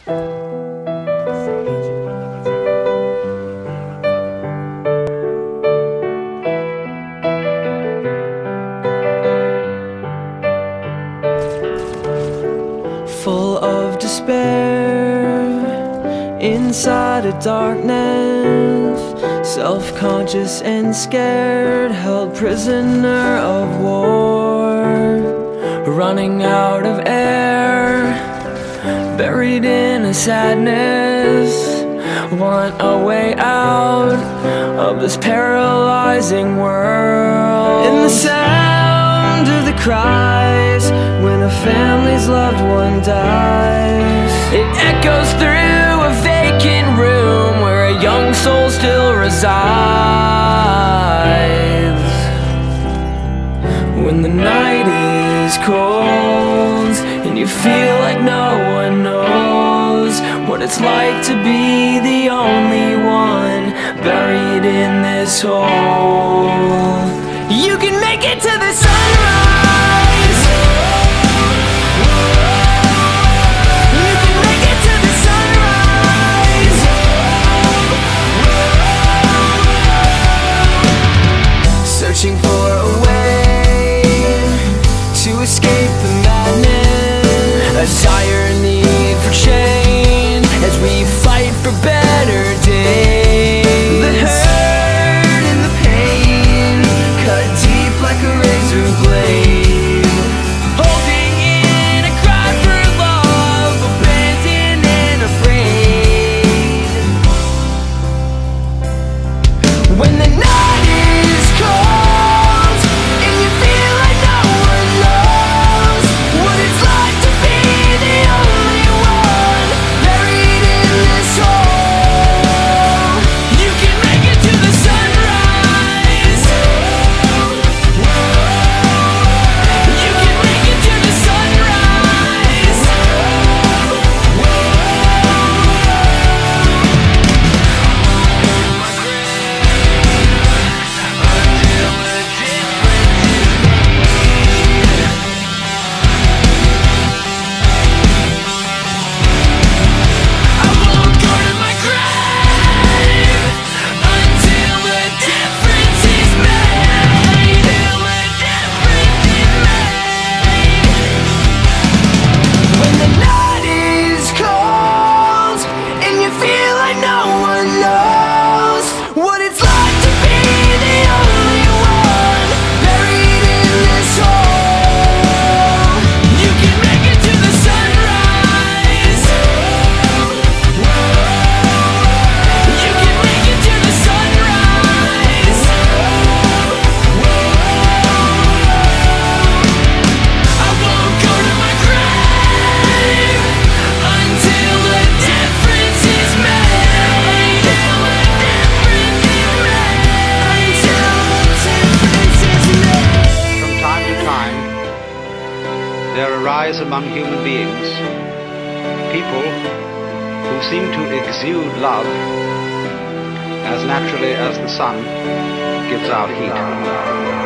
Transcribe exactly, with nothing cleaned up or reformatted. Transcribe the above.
Full of despair, inside a darkness, self-conscious and scared, held prisoner of war, running out of air, buried in a sadness, want a way out of this paralyzing world. In the sound of the cries when a family's loved one dies, it echoes through a vacant room where a young soul still resides. When the night is cold and you feel like no one knows what it's like to be the only one buried in this hole, you can make it to the sunrise. You can make it to the sunrise. Searching for a way to escape the madness, a dire need for change as we fight for better days. The hurt and the pain cut deep like a razor blade, holding in a cry for love, abandoned and afraid. When the night is cold and you feel like no one knows what it's like to be the only one buried in this hole, you can make it to the sunrise. You can make it to the sunrise. I won't go to my grave until a difference is made. Till a difference is made. When the night is cold and you feel like no one knows what it's like to be the only one buried in this hole, you can make it to the sunrise. You can make it to the sunrise. I won't go to my grave until a difference is made. Until a difference is made. Until a difference is made. From time to time, there arise among human beings people who seem to exude love as naturally as the sun gives out heat.